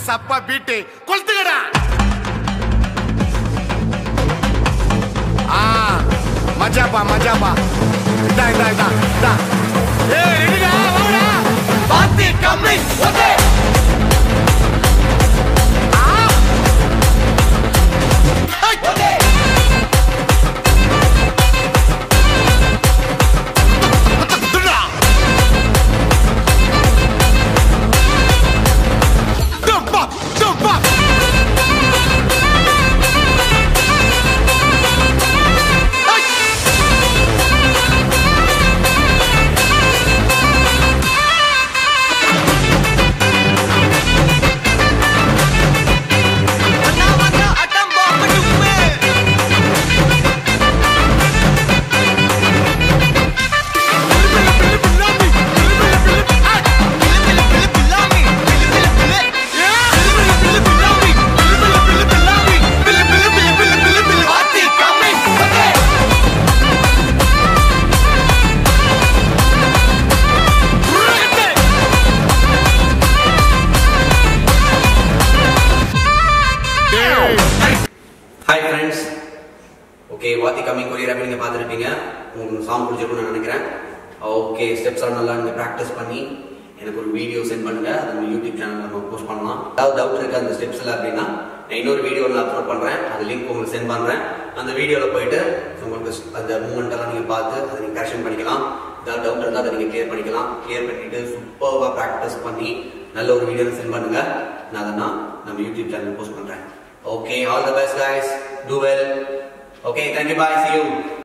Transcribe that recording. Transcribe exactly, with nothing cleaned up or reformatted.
சப்பா பீட்டு கொளுத்துக்கடா. ஆ மஜாப்பா மஜாப்பா. இதா இதா இதா இதா. ஏய் ரெடிடா வாடா. பாத்தி கம்மி ஓகே. ஆ ஓகே. Hi friends, okay, வாத்தி கம்மிங் கொரியர் நீங்க பார்த்துருப்பீங்க. உங்களுக்கு சாங் பிடிச்சிருக்கும்னு நான் நினைக்கிறேன். ஓகே, ஸ்டெப்ஸ் எல்லாம் நல்லா நீங்க ப்ராக்டிஸ் பண்ணி எனக்கு ஒரு வீடியோ சென்ட் பண்ணுங்க. அதை நம்ம யூடியூப் சேனல்ல நம்ம போஸ்ட் பண்ணலாம். ஏதாவது டவுட் இருக்கு அந்த ஸ்டெப்ஸ் எல்லாம் அப்படின்னா நான் இன்னொரு வீடியோ நான் அப்லோட் பண்றேன். அந்த லிங்க் உங்களுக்கு சென்ட் பண்றேன். அந்த வீடியோல போயிட்டு உங்களுக்கு அந்த மூவ்மெண்ட் எல்லாம் நீங்க பார்த்து அதை நீங்க கரெக்ஷன் பண்ணிக்கலாம். ஏதாவது டவுட் இருந்தால் அதை நீங்க கிளியர் பண்ணிக்கலாம். கிளியர் பண்ணிட்டு சூப்பர்வா ப்ராக்டிஸ் பண்ணி நல்ல ஒரு வீடியோ சென்ட் பண்ணுங்க. நான் அதை நான் நம்ம யூடியூப் சேனல் போஸ்ட் பண்றேன். Okay, all the best guys. Do well. Okay, thank you. Bye. See you.